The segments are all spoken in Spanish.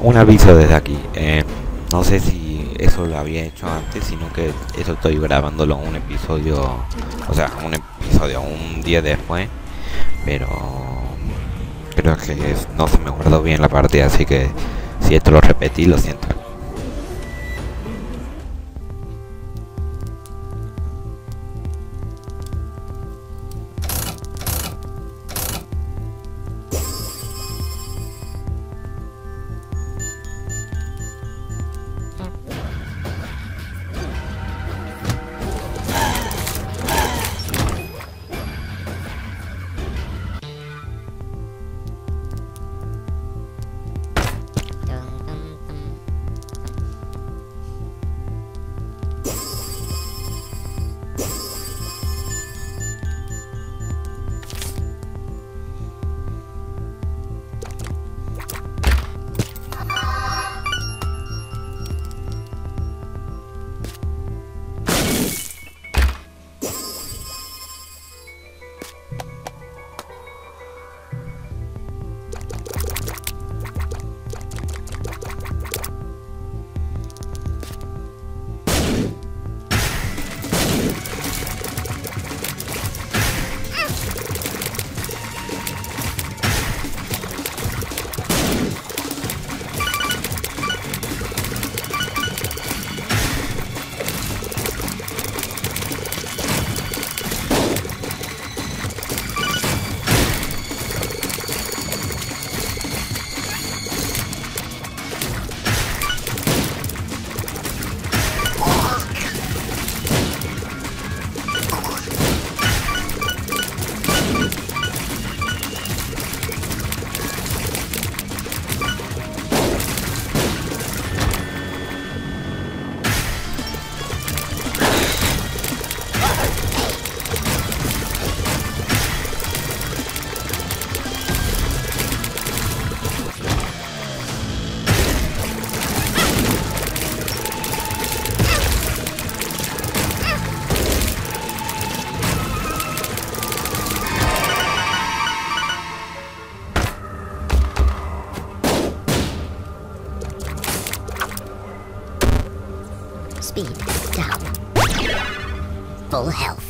Un aviso desde aquí. No sé si eso lo había hecho antes, sino que eso estoy grabándolo un episodio, o sea, un episodio un día después, pero creo que no se me guardó bien la partida, así que si esto lo repetí, lo siento. Speed down. Full health.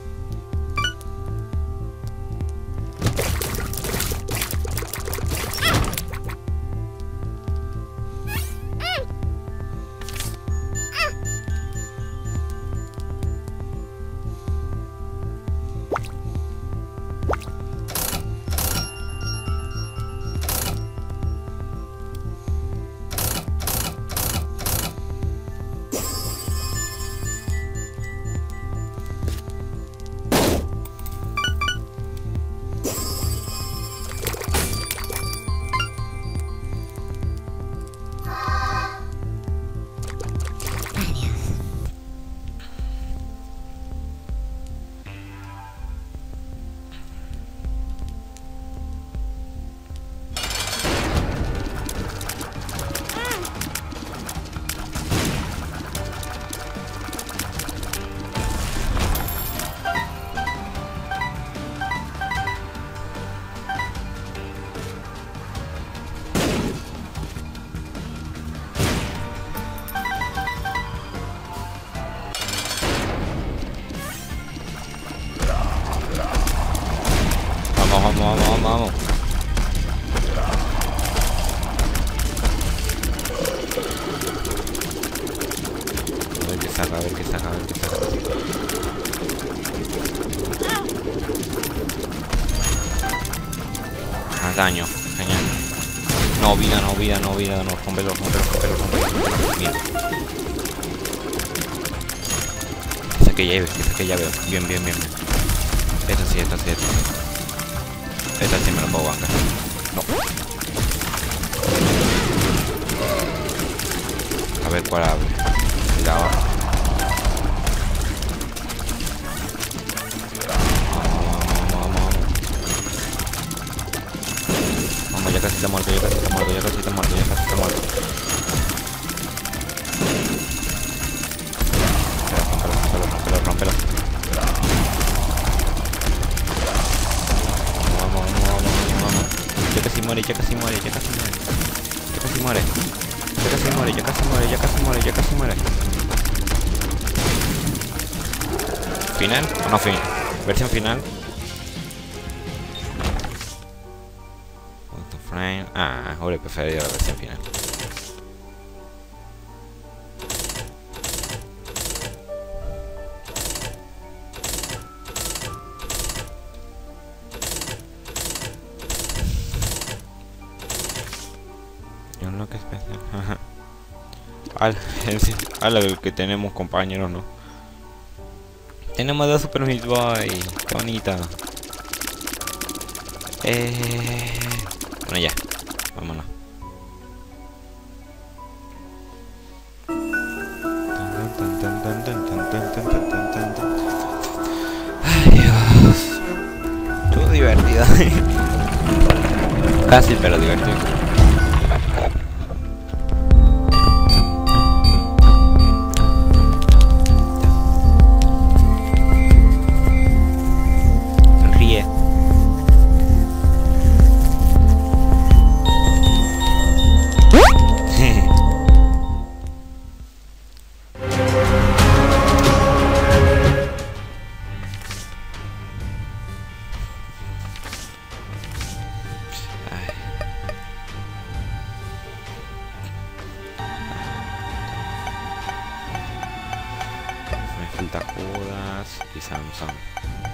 Vamos. A ver qué saca, a ver qué saca. Más daño, genial. No, vida, no, rompelo. Bien. Esa que ya veo. Bien. Esta sí. Esta sí me lo puedo bancar. No. A ver cuál abre. El de abajo. Vamos, ya casi está muerto. Rómpelo. Ya casi muere. muere. Ya casi muere, ya casi muere, ya casi muere, ya casi muere. ¿Final? ¿O no fin? ¿Versión final? Frame. Ah, ahora preferiría la versión final. Yo no que especial. Al que tenemos compañeros, ¿no? Tenemos dos Super Meat Boy. Qué bonita. Bueno, ya. Vámonos. Ay, Dios. Estuvo divertido. Casi, pero divertido. Sonríe. Me falta Judas y Samsung.